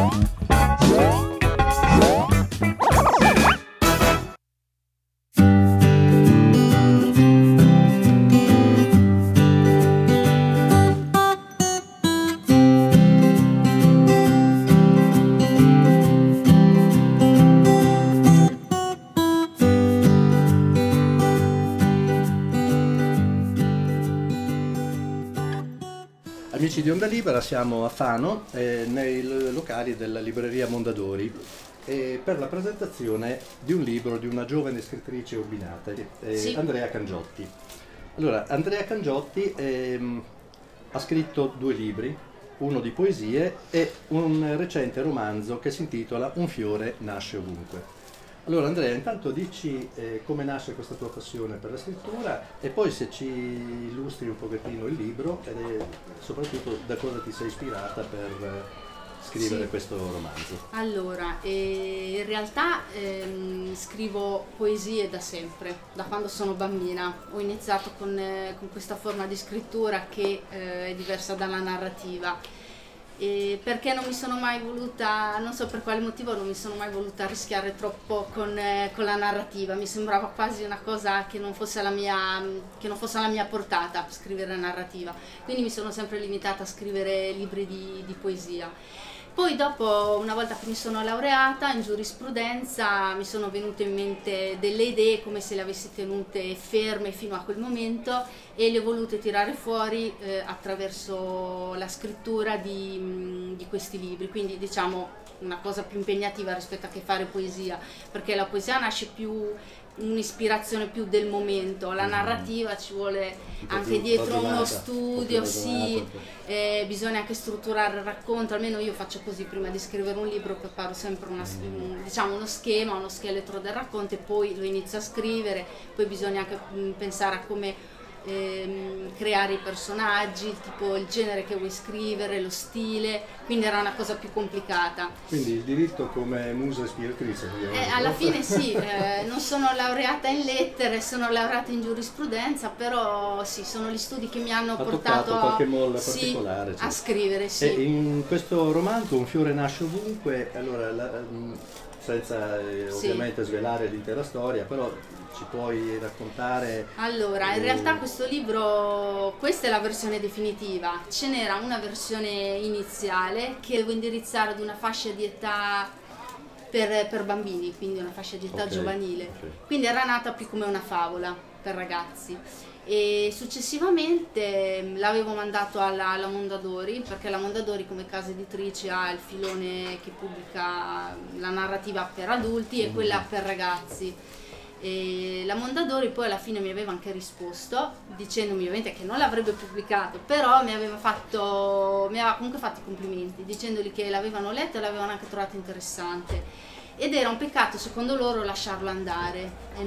Amici di Onda Libera, siamo a Fano, nei locali della libreria Mondadori, per la presentazione di un libro di una giovane scrittrice urbinata, Sì. Andrea Cangiotti. Allora, Andrea Cangiotti ha scritto 2 libri, uno di poesie e un recente romanzo che si intitola Un fiore nasce ovunque. Allora Andrea, intanto dici come nasce questa tua passione per la scrittura e poi se ci illustri un pochettino il libro e soprattutto da cosa ti sei ispirata per scrivere questo romanzo. Allora, in realtà scrivo poesie da sempre, da quando sono bambina. Ho iniziato con questa forma di scrittura che è diversa dalla narrativa. Perché non mi sono mai voluta, non so per quale motivo, non mi sono mai voluta rischiare troppo con la narrativa. Mi sembrava quasi una cosa che non fosse alla mia portata, scrivere narrativa. Quindi mi sono sempre limitata a scrivere libri di poesia. Poi dopo, una volta che mi sono laureata in giurisprudenza, mi sono venute in mente delle idee come se le avessi tenute ferme fino a quel momento e le ho volute tirare fuori attraverso la scrittura di questi libri, quindi diciamo una cosa più impegnativa rispetto a che fare poesia, perché la poesia nasce più un'ispirazione più del momento, la narrativa ci vuole anche dietro uno studio, sì, bisogna anche strutturare il racconto, almeno io faccio così, prima di scrivere un libro preparo sempre diciamo uno schema, uno scheletro del racconto e poi lo inizio a scrivere, poi bisogna anche pensare a come creare i personaggi, tipo il genere che vuoi scrivere, lo stile, quindi era una cosa più complicata. Quindi il diritto come musa ispiratrice? Alla fine sì, non sono laureata in lettere, sono laureata in giurisprudenza, però sì, sono gli studi che mi hanno portato qualche molla particolare, a scrivere. Sì. E in questo romanzo Un fiore nasce ovunque, allora senza ovviamente svelare l'intera storia, però ci puoi raccontare? Allora, in realtà questo libro, questa è la versione definitiva, ce n'era una versione iniziale che devo indirizzare ad una fascia di età per bambini, quindi una fascia di età giovanile, quindi era nata più come una favola per ragazzi. E successivamente l'avevo mandato alla Mondadori, perché la Mondadori come casa editrice ha il filone che pubblica la narrativa per adulti e quella per ragazzi. E la Mondadori poi alla fine mi aveva anche risposto dicendomi ovviamente che non l'avrebbe pubblicato, però mi aveva comunque fatto i complimenti dicendogli che l'avevano letto e l'avevano anche trovato interessante ed era un peccato secondo loro lasciarlo andare e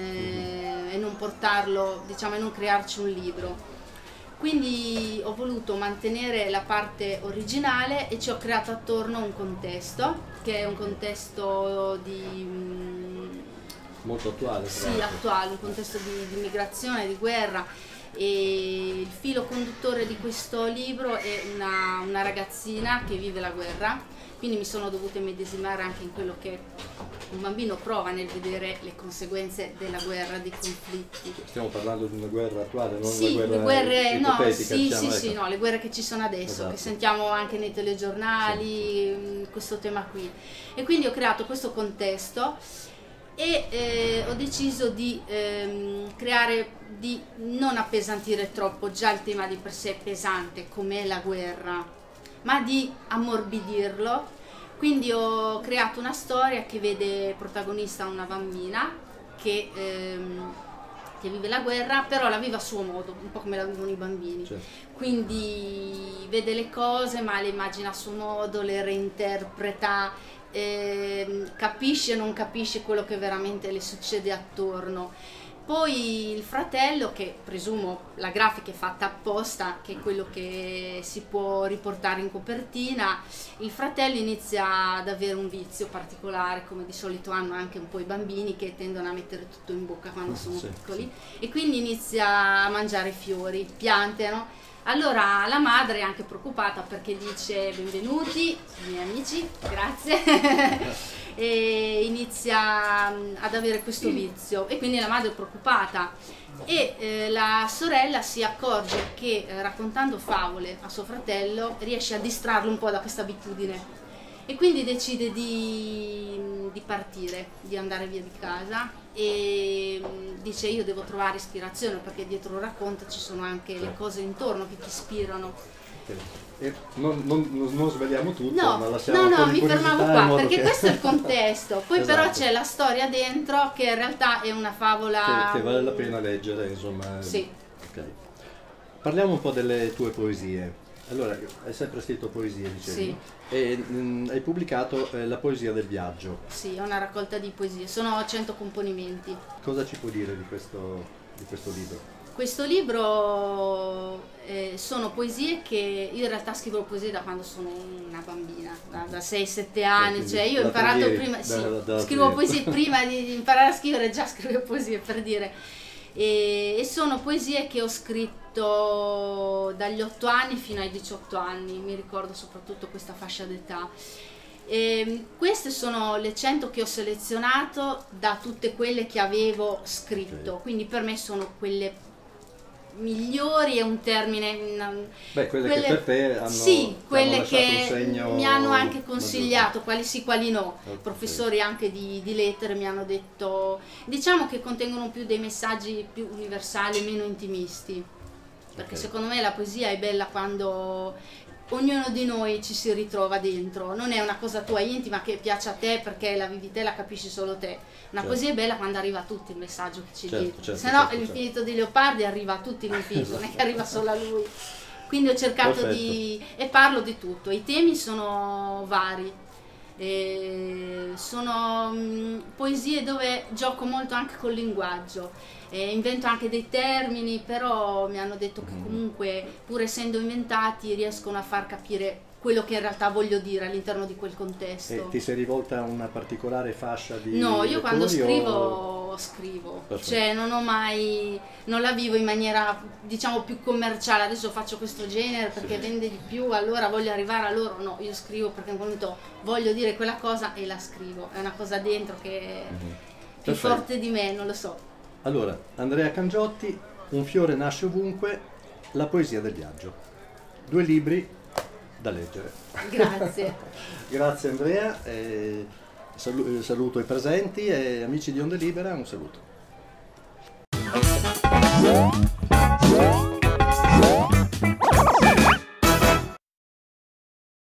non portarlo, diciamo, e non crearci un libro. Quindi ho voluto mantenere la parte originale e ci ho creato attorno un contesto che è un contesto molto attuale. Sì, attuale, un contesto di migrazione, di guerra, e il filo conduttore di questo libro è una ragazzina che vive la guerra, quindi mi sono dovuta immedesimare anche in quello che un bambino prova nel vedere le conseguenze della guerra, dei conflitti. Stiamo parlando di una guerra attuale, non sì, una guerra ipotetica, sì, diciamo, sì, no, le guerre che ci sono adesso, esatto, che sentiamo anche nei telegiornali, questo tema qui. E quindi ho creato questo contesto e ho deciso di di non appesantire troppo già il tema di per sé pesante come la guerra, ma di ammorbidirlo. Quindi ho creato una storia che vede protagonista una bambina che vive la guerra, però la vive a suo modo, un po' come la vivono i bambini. certo. Quindi vede le cose ma le immagina a suo modo, le reinterpreta, capisce e non capisce quello che veramente le succede attorno. Poi il fratello, che presumo la grafica è fatta apposta, che è quello che si può riportare in copertina, il fratello inizia ad avere un vizio particolare, come di solito hanno anche un po' i bambini che tendono a mettere tutto in bocca quando sono piccoli, e quindi inizia a mangiare fiori, piante, no? Allora la madre è anche preoccupata perché dice benvenuti, miei amici, grazie, e inizia ad avere questo vizio e quindi la madre è preoccupata e la sorella si accorge che raccontando favole a suo fratello riesce a distrarlo un po' da questa abitudine e quindi decide di partire, di andare via di casa e dice io devo trovare ispirazione perché dietro un racconto ci sono anche le cose intorno che ti ispirano. E non sveliamo tutto, No, ma lasciamo un po' di mi fermavo curiosità in qua modo perché che... questo è il contesto, poi Esatto. però c'è la storia dentro che in realtà è una favola che vale la pena leggere, insomma. Sì. Okay. Parliamo un po' delle tue poesie. Allora, hai sempre scritto poesie, dicevi? Sì. E hai pubblicato La poesia del viaggio. Sì, è una raccolta di poesie, sono 100 componimenti. Cosa ci puoi dire di questo libro? Questo libro sono poesie che io in realtà scrivo poesie da quando sono una bambina, da 6-7 anni, cioè io ho imparato prima, sì, scrivo poesie prima di imparare a scrivere, già scrivo poesie per dire. E sono poesie che ho scritto dagli 8 anni fino ai 18 anni, mi ricordo soprattutto questa fascia d'età. Queste sono le 100 che ho selezionato da tutte quelle che avevo scritto, quindi per me sono quelle migliori, è un termine... Beh, quelle che per te hanno, sì, quelle che un segno mi hanno anche consigliato, quali sì, quali no. Okay. Professori anche di lettere mi hanno detto, diciamo che contengono più dei messaggi più universali, meno intimisti. Perché secondo me la poesia è bella quando ognuno di noi ci si ritrova dentro, non è una cosa tua intima che piace a te perché la vivi te, la capisci solo te. Una poesia è bella quando arriva a tutti il messaggio che ci dice, se no l'infinito di Leopardi arriva a tutti l'infinito, non è che arriva solo a lui. Quindi ho cercato di... e parlo di tutto, i temi sono vari, sono poesie dove gioco molto anche col linguaggio, invento anche dei termini, però mi hanno detto che comunque pur essendo inventati riescono a far capire quello che in realtà voglio dire all'interno di quel contesto. E ti sei rivolta a una particolare fascia di No, io quando scrivo, cioè non la vivo in maniera diciamo più commerciale, adesso faccio questo genere perché vende di più, allora voglio arrivare a loro, no, io scrivo perché in quel momento voglio dire quella cosa e la scrivo, è una cosa dentro che è più forte di me, non lo so. Allora, Andrea Cangiotti, Un fiore nasce ovunque, La poesia del viaggio. 2 libri da leggere. Grazie. Grazie Andrea, saluto i presenti e amici di Onde Libera, un saluto.